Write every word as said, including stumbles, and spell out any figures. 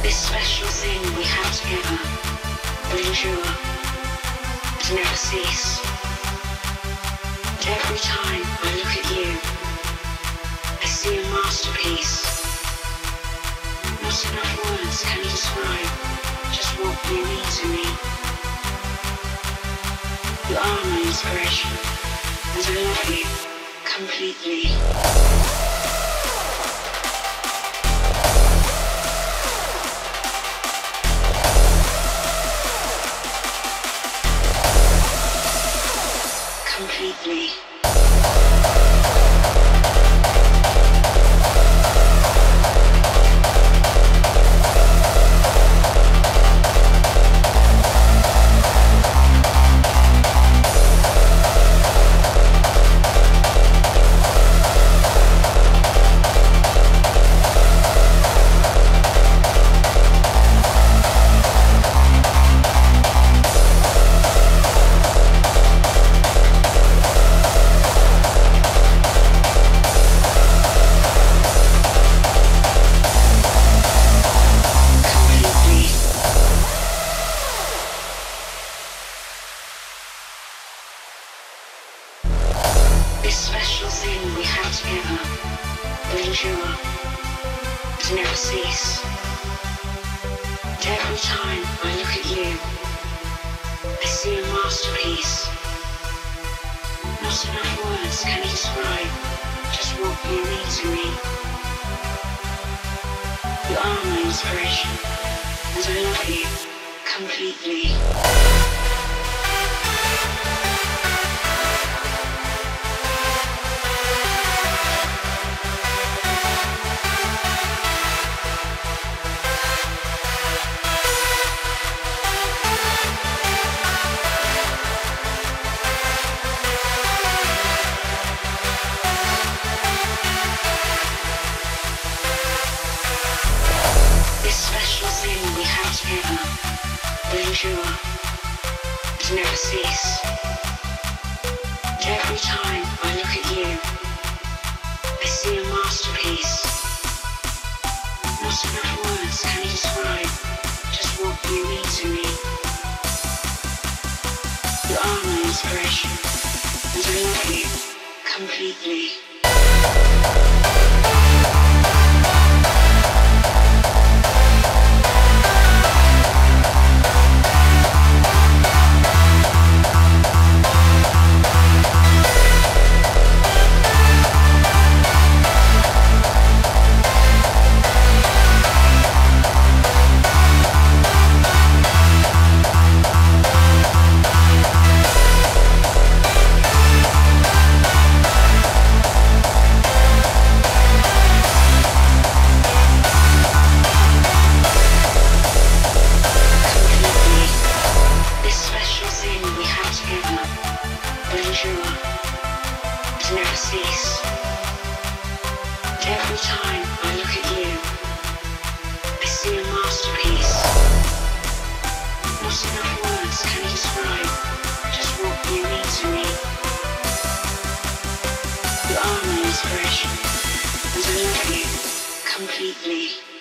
This special thing we have together will endure and never cease. And every time I look at you, I see a masterpiece. Not enough words can describe just what you mean to me. You are my inspiration, and I love you completely. Completely. This special thing we have together will endure and never cease. And every time I look at you, I see a masterpiece. Not enough words can describe just what you mean to me. You are my inspiration, and I love you completely. This special thing we have together will endure and never cease. And every time I look at you, I see a masterpiece. Not enough words can describe just what you mean to me. You are my inspiration, and I love you completely. And never cease. And every time I look at you, I see a masterpiece. Not enough words can describe just what you mean to me. You are my inspiration, and I love you completely.